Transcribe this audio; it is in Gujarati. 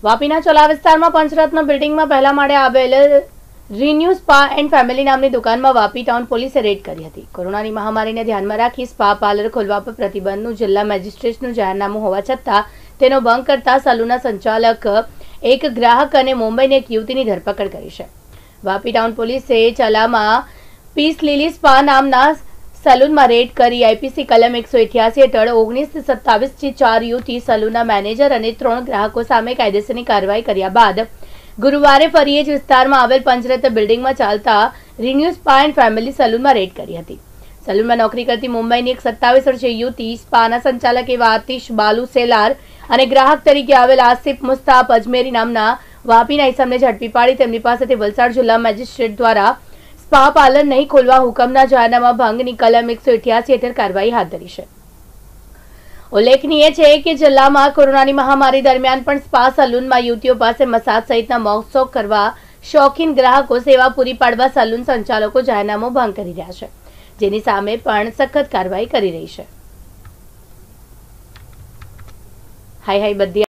વાપીના ચોલા વિસ્તારમાં પંચરત્ન બિલ્ડિંગમાં પહેલા માળે આવેલ રિન્યુ સ્પા એન્ડ ફેમિલી નામની દુકાનમાં વાપી ટાઉન પોલીસે રેડ કરી હતી। કોરોનાની મહામારીને ધ્યાનમાં રાખી સ્પા પાર્લર ખોલવા પર પ્રતિબંધનું જિલ્લા મેજિસ્ટ્રેટનું જાહેરનામું હોવા છતાં તેનો ભંગ કરતા સલૂનના સંચાલક એક ગ્રાહક અને મુંબઈની એક યુવતીની ધરપકડ કરી છે। વાપી ટાઉન પોલીસે ચલામાં પીસ લીલી સ્પા નામના સલૂનમાં રેડ કરી આઈપીસી કલમ 188 હેઠળ 1927 4 યુવતી સલૂનના મેનેજર અને 3 ગ્રાહકો સામે કાયદેસરની કાર્યવાહી કર્યા બાદ ગુરુવારે ફરી એ જ વિસ્તારમાં આવેલ પંચરત્ન બિલ્ડિંગમાં ચાલતા રિન્યુ સ્પા એન્ડ ફેમિલી સલૂનમાં રેડ કરી હતી। સલૂનમાં નોકરી કરતી મુંબઈની એક 27 વર્ષીય યુવતી, સ્પાના સંચાલક એવા આતિશ બાલુ સેલાર અને ગ્રાહક તરીકે આવેલ આસિફ મુસ્તાફ અજમેરી નામના વાપીના ઇસમને ઝડપી પાડી તેમની પાસેથી વલસાડ જિલ્લા મેજિસ્ટ્રેટ દ્વારા સ્પા પાર્લર નહીં ખોલવા હુકમના જાહેરનામા ભંગની કલમ 188 હેઠળ કાર્યવાહી હાથ ધરી છે। ઉલ્લેખનીય છે કે જિલ્લામાં કોરોનાની મહામારી દરમિયાન પણ સ્પા સલૂનમાં યુવતીઓ પાસે મસાજ સહિતના મોજશોખ કરવા શોખીન ગ્રાહકો સેવા પૂરી પાડવા સલૂન સંચાલકો જાહેરનામું ભંગ કરી રહ્યા છે, જેની સામે પણ સખત કાર્યવાહી કરી રહી છે। હાય બધી